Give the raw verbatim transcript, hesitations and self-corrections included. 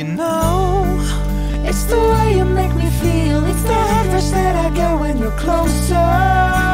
know. It's the way you make me feel. It's the head rush that I get when you're closer.